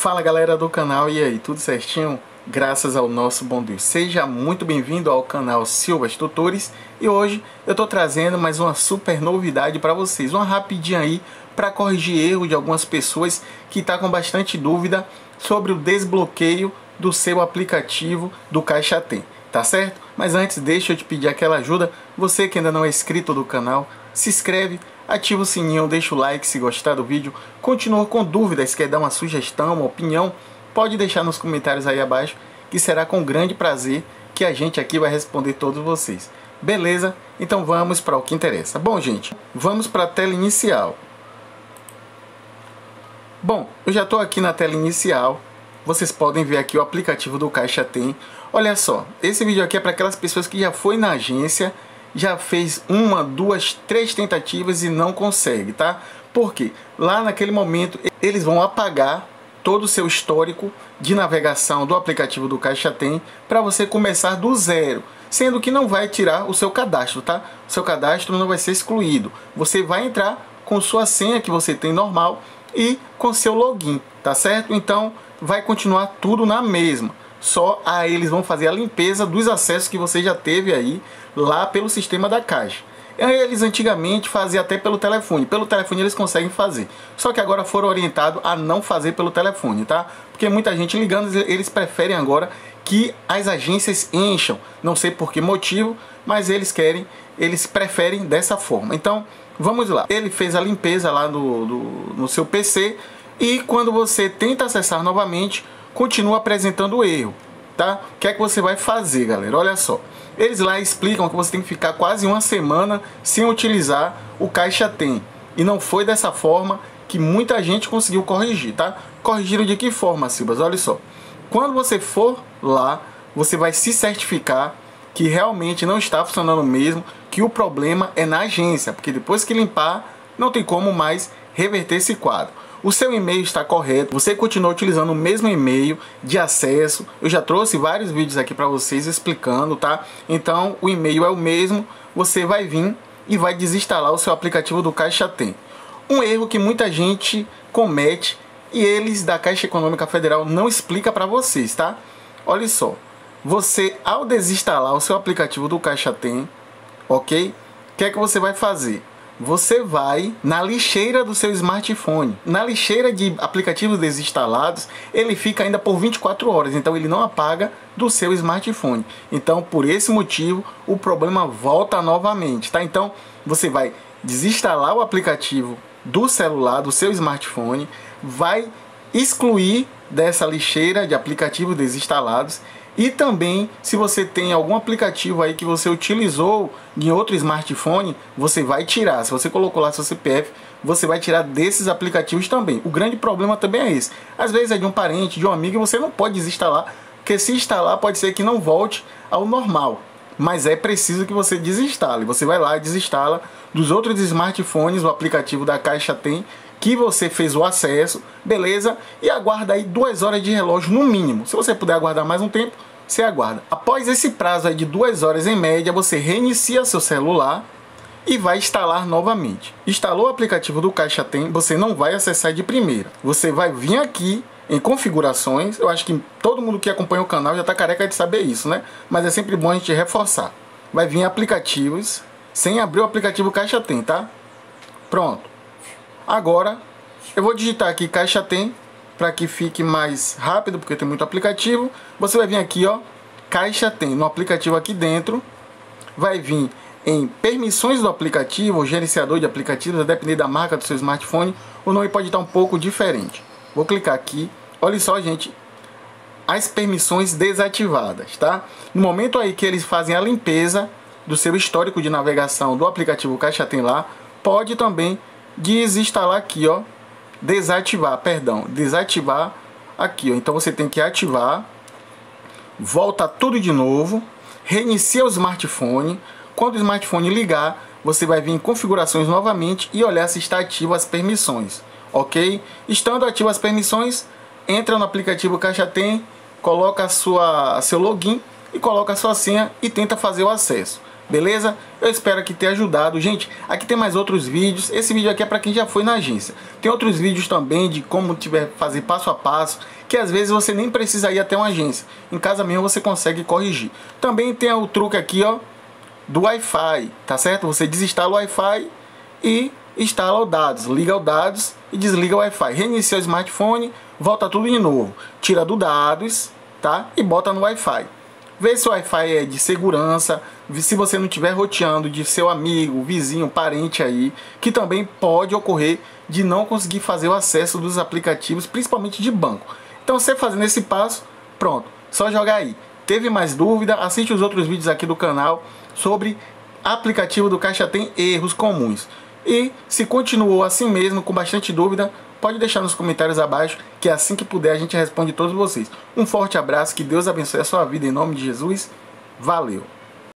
Fala galera do canal, e aí, tudo certinho? Graças ao nosso bom Deus. Seja muito bem-vindo ao canal Silvas Tutores. E hoje eu tô trazendo mais uma super novidade para vocês. Uma rapidinha aí para corrigir erro de algumas pessoas que tá com bastante dúvida sobre o desbloqueio do seu aplicativo do Caixa Tem, tá certo? Mas antes, deixa eu te pedir aquela ajuda. Você que ainda não é inscrito do canal, se inscreve, ativa o sininho, deixa o like se gostar do vídeo. Continua com dúvidas, quer dar uma sugestão, uma opinião, pode deixar nos comentários aí abaixo, que será com grande prazer que a gente aqui vai responder todos vocês. Beleza? Então vamos para o que interessa. Bom, gente, vamos para a tela inicial. Bom, eu já estou aqui na tela inicial. Vocês podem ver aqui o aplicativo do Caixa Tem. Olha só, esse vídeo aqui é para aquelas pessoas que já foi na agência, já fez uma, duas, três tentativas e não consegue, tá? Porque lá naquele momento eles vão apagar todo o seu histórico de navegação do aplicativo do Caixa Tem para você começar do zero, sendo que não vai tirar o seu cadastro, tá? O seu cadastro não vai ser excluído. Você vai entrar com sua senha que você tem normal e com seu login, tá certo? Então vai continuar tudo na mesma. Só aí eles vão fazer a limpeza dos acessos que você já teve aí lá pelo sistema da Caixa. Eles antigamente faziam até pelo telefone. Pelo telefone eles conseguem fazer. Só que agora foram orientados a não fazer pelo telefone, tá? Porque muita gente ligando, eles preferem agora que as agências encham. Não sei por que motivo, mas eles preferem dessa forma. Então, vamos lá. Ele fez a limpeza lá no seu PC e quando você tenta acessar novamente, continua apresentando o erro, tá? O que é que você vai fazer, galera? Olha só. Eles lá explicam que você tem que ficar quase uma semana sem utilizar o Caixa Tem. E não foi dessa forma que muita gente conseguiu corrigir, tá? Corrigiram de que forma, Silvas? Olha só. Quando você for lá, você vai se certificar que realmente não está funcionando mesmo, que o problema é na agência, porque depois que limpar, não tem como mais reverter esse quadro. O seu e-mail está correto, você continua utilizando o mesmo e-mail de acesso. Eu já trouxe vários vídeos aqui para vocês explicando, tá? Então o e-mail é o mesmo, você vai vir e vai desinstalar o seu aplicativo do Caixa Tem. Um erro que muita gente comete e eles da Caixa Econômica Federal não explicam para vocês, tá? Olha só, você ao desinstalar o seu aplicativo do Caixa Tem, ok? O que é que você vai fazer? Você vai na lixeira do seu smartphone. Na lixeira de aplicativos desinstalados, ele fica ainda por 24 horas, então ele não apaga do seu smartphone. Então, por esse motivo, o problema volta novamente, tá? Então, você vai desinstalar o aplicativo do celular, do seu smartphone, vai excluir dessa lixeira de aplicativos desinstalados. E também, se você tem algum aplicativo aí que você utilizou em outro smartphone, você vai tirar. Se você colocou lá seu CPF, você vai tirar desses aplicativos também. O grande problema também é esse. Às vezes é de um parente, de um amigo, e você não pode desinstalar, porque se instalar pode ser que não volte ao normal. Mas é preciso que você desinstale. Você vai lá e desinstala dos outros smartphones o aplicativo da Caixa Tem, que você fez o acesso, beleza? E aguarda aí 2 horas de relógio no mínimo. Se você puder aguardar mais um tempo, você aguarda. Após esse prazo aí de 2 horas em média, você reinicia seu celular e vai instalar novamente. Instalou o aplicativo do Caixa Tem, você não vai acessar de primeira. Você vai vir aqui em configurações. Eu acho que todo mundo que acompanha o canal já está careca de saber isso, né? Mas é sempre bom a gente reforçar. Vai vir em aplicativos, sem abrir o aplicativo Caixa Tem, tá? Pronto. Agora, eu vou digitar aqui Caixa Tem, para que fique mais rápido, porque tem muito aplicativo. Você vai vir aqui, ó, Caixa Tem, no aplicativo aqui dentro. Vai vir em permissões do aplicativo, ou gerenciador de aplicativos, a depender da marca do seu smartphone, o nome pode estar um pouco diferente. Vou clicar aqui, olha só, gente, as permissões desativadas, tá? No momento aí que eles fazem a limpeza do seu histórico de navegação do aplicativo Caixa Tem lá, pode também desinstalar aqui, ó, desativar aqui, ó. Então você tem que ativar, volta tudo de novo, reinicia o smartphone. Quando o smartphone ligar, você vai vir em configurações novamente e olhar se está ativo as permissões, ok? Estando ativo as permissões, entra no aplicativo Caixa Tem, coloca seu login e coloca a sua senha e tenta fazer o acesso. Beleza? Eu espero que tenha ajudado. Gente, aqui tem mais outros vídeos. Esse vídeo aqui é para quem já foi na agência. Tem outros vídeos também de como fazer passo a passo, que às vezes você nem precisa ir até uma agência. Em casa mesmo você consegue corrigir. Também tem o truque aqui, ó, do Wi-Fi, tá certo? Você desinstala o Wi-Fi e instala o dados. Liga o dados e desliga o Wi-Fi. Reinicia o smartphone, volta tudo de novo. Tira do dados, tá? E bota no Wi-Fi. Vê se o Wi-Fi é de segurança, se você não estiver roteando de seu amigo, vizinho, parente aí, que também pode ocorrer de não conseguir fazer o acesso dos aplicativos, principalmente de banco. Então você fazendo esse passo, pronto, só jogar aí. Teve mais dúvida? Assiste os outros vídeos aqui do canal sobre aplicativo do Caixa Tem, erros comuns. E se continuou assim mesmo, com bastante dúvida, pode deixar nos comentários abaixo, que assim que puder a gente responde todos vocês. Um forte abraço, que Deus abençoe a sua vida em nome de Jesus. Valeu!